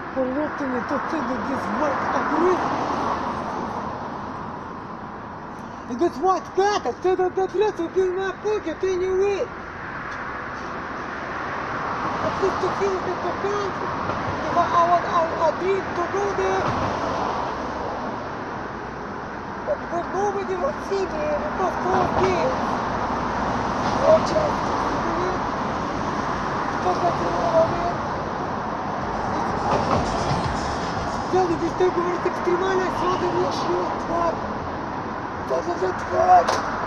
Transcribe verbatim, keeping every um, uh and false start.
Полетами то ты this white agrees. This white cat, I said that the dress will be in my pocket anyway. At least to finish at the country. If I, I, want, I, I dream to go there. But, but nobody will see me because four days. No chance to see me. Because that's all I mean. Дядя, здесь так говорит экстремальная свадьба, ничего, тварь! Что за тварь?